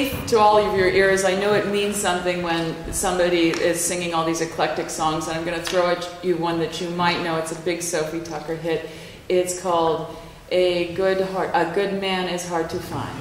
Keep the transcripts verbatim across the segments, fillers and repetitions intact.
relief to all of your ears. I know it means something when somebody is singing all these eclectic songs, and I'm going to throw at you one that you might know. It's a big Sophie Tucker hit. It's called "A Good Heart, A Good Man Is Hard to Find."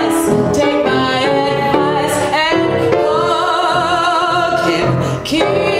Keep